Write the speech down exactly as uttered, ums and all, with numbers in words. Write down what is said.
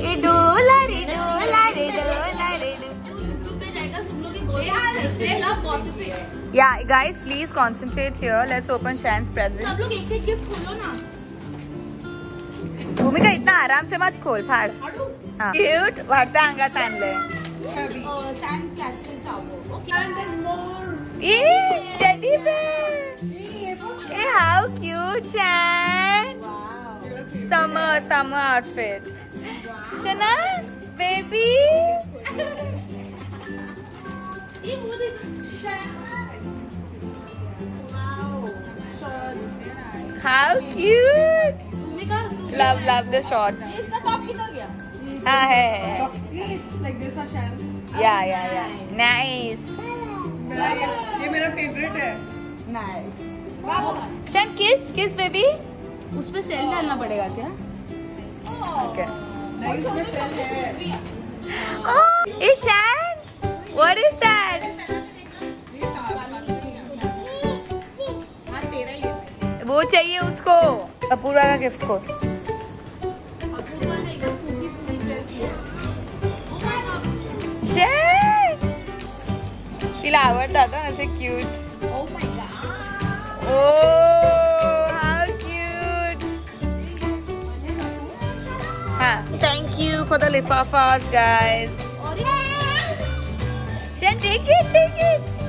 ए डोला रे डोला रे डोला रे। Yeah, guys, please concentrate here. Let's open Shan's present. सब लोग एक-एक गिफ्ट खोलो ना। भूमिका इतना आराम से मत खोल, फाड़। हाँ। Cute, वाटता अंगात आणलंय। सैंड कैसल चावो। Okay. And there's more. ये teddy bear. Hey, how cute, Shan. Wow. Summer, summer outfit. Shana, baby. ये वो देख Wow. How cute. भूमिका Love, love the shots. इसका टॉप किधर गया? हाँ है है। It's like this, Shan. Yeah, yeah, yeah. Nice. ये मेरा फेवरेट है। Nice. Shan, kiss, kiss, baby. उस पे सेल डालना पड़ेगा क्या? Okay. नहीं इसमें सेल है। Oh, hey Shan, what is that? हाँ तेरा ही है। वो चाहिए उसको। अपूर्वा का गिफ्ट को। अपूर्वा ने एकदम पूरी पूरी ड्रेस दी है। Shan, तिला आवडता का ऐसे cute. Oh my god. Oh, how cute. हाँ, thank you for the lifafas, guys. और Shan, take it, take it.